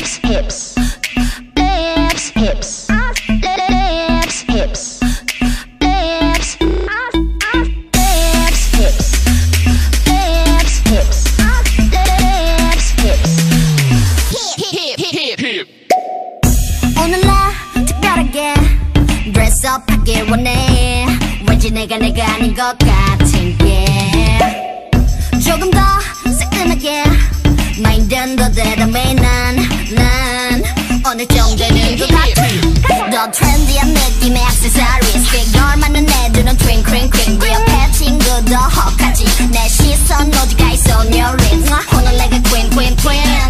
hips, lips, hips, lips, hips, lips, lips, hips, lips, hips, lips, hips. hip. 오늘 나 특별하게 dress up 하길 원해. 왠지 내가 아닌 것 같은 게 조금 더 새끈하게 마인드는 더 대담해. 난 어느 정도는 것 같아. 더 트렌디한 느낌의 액세서리즈 피겨 많은 애들은 트윙크링크링 네 옆에 친구 더 헉하지. 내 시선 어디가 있어 on your lips. 오늘 내가 queen